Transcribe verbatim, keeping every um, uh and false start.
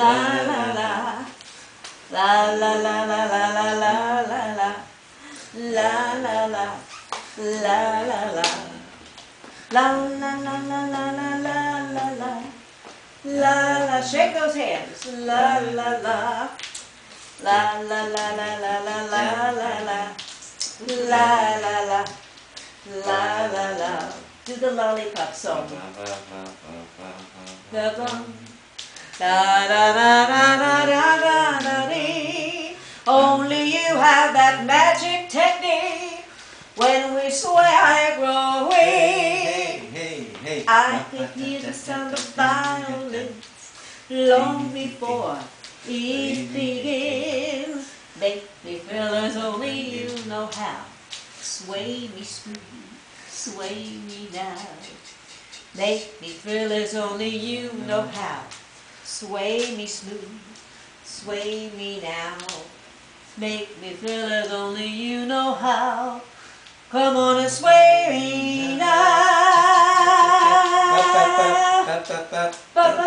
la la. La la la la la la la la la. La la la. La la la. La la la la la la la la la. La la. Shake those hands. La la la. La la la la la la la la la. La la la. La la la. Do the lollipop song. Da da da da da da da da dee. Only you have that magic technique. When we sway, I grow weak. Hey, hey, I can hear the sound of violins long before it begins. Make me feel as only you know how. Sway me smooth, sway me now. Make me feel as only you know how. Sway me smooth, sway me now. Make me feel as only you know how. Come on and sway me now.